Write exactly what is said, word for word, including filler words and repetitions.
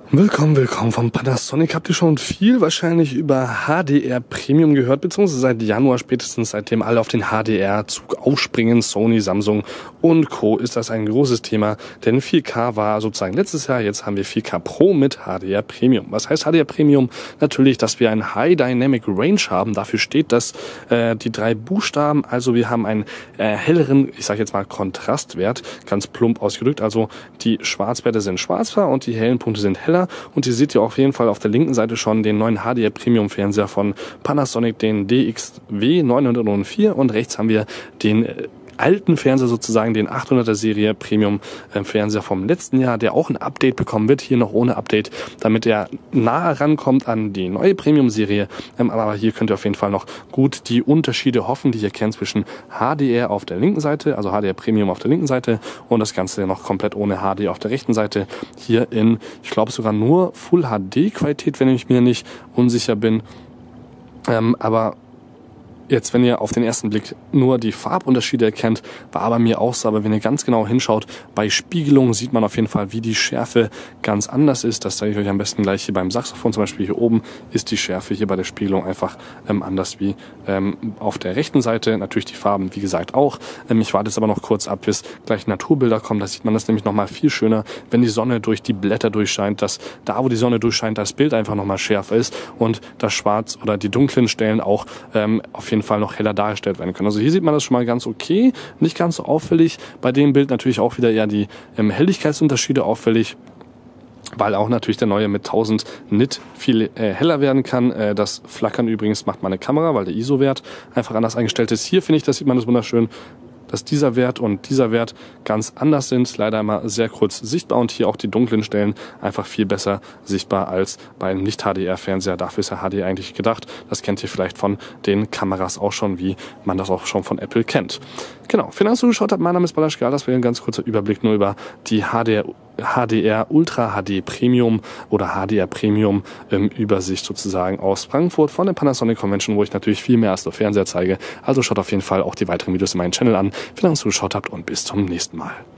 Willkommen, willkommen vom Panasonic. Habt ihr schon viel wahrscheinlich über H D R Premium gehört, beziehungsweise seit Januar spätestens, seitdem alle auf den H D R-Zug aufspringen, Sony, Samsung und Co. ist das ein großes Thema, denn vier K war sozusagen letztes Jahr, jetzt haben wir vier K Pro mit H D R Premium. Was heißt H D R Premium? Natürlich, dass wir ein High Dynamic Range haben, dafür steht das, äh, die drei Buchstaben, also wir haben einen äh, helleren, ich sage jetzt mal Kontrastwert, ganz plump ausgedrückt, also die Schwarzwerte sind schwarzer und die hellen Punkte sind heller. Und ihr seht ja auf jeden Fall auf der linken Seite schon den neuen H D R Premium Fernseher von Panasonic, den D X W neunhundertvier, und rechts haben wir den äh, alten Fernseher sozusagen, den achthunderter Serie Premium äh, Fernseher vom letzten Jahr, der auch ein Update bekommen wird, hier noch ohne Update, damit er nahe rankommt an die neue Premium Serie. Ähm, aber hier könnt ihr auf jeden Fall noch gut die Unterschiede hoffen, die ihr kennt zwischen H D R auf der linken Seite, also H D R Premium auf der linken Seite, und das Ganze noch komplett ohne H D auf der rechten Seite. Hier in, ich glaube sogar nur Full H D Qualität, wenn ich mir nicht unsicher bin. Ähm, aber Jetzt, wenn ihr auf den ersten Blick nur die Farbunterschiede erkennt, war bei mir auch so, aber wenn ihr ganz genau hinschaut, bei Spiegelung sieht man auf jeden Fall, wie die Schärfe ganz anders ist. Das zeige ich euch am besten gleich hier beim Saxophon. Zum Beispiel hier oben ist die Schärfe hier bei der Spiegelung einfach ähm, anders wie ähm, auf der rechten Seite. Natürlich die Farben, wie gesagt, auch. Ähm, ich warte jetzt aber noch kurz ab, bis gleich Naturbilder kommen. Da sieht man das nämlich nochmal viel schöner, wenn die Sonne durch die Blätter durchscheint, dass da, wo die Sonne durchscheint, das Bild einfach nochmal schärfer ist und das Schwarz oder die dunklen Stellen auch ähm, auf jeden Fall Fall noch heller dargestellt werden können. Also hier sieht man das schon mal ganz okay, nicht ganz so auffällig. Bei dem Bild natürlich auch wieder eher die ähm, Helligkeitsunterschiede auffällig, weil auch natürlich der neue mit tausend Nit viel äh, heller werden kann. Äh, das Flackern übrigens macht meine Kamera, weil der I S O-Wert einfach anders eingestellt ist. Hier finde ich, das sieht man das wunderschön, dass dieser Wert und dieser Wert ganz anders sind, leider immer sehr kurz sichtbar, und hier auch die dunklen Stellen einfach viel besser sichtbar als bei einem Nicht-H D R-Fernseher. Dafür ist ja H D R eigentlich gedacht. Das kennt ihr vielleicht von den Kameras auch schon, wie man das auch schon von Apple kennt. Genau, vielen Dank, dass ihr zugeschaut habt. Mein Name ist Balasch Gal. Das wäre ein ganz kurzer Überblick nur über die H D R H D R Ultra H D Premium oder H D R Premium ähm, Übersicht sozusagen aus Frankfurt von der Panasonic Convention, wo ich natürlich viel mehr als nur Fernseher zeige. Also schaut auf jeden Fall auch die weiteren Videos in meinen Channel an. Vielen Dank, dass ihr zugeschaut habt, und bis zum nächsten Mal.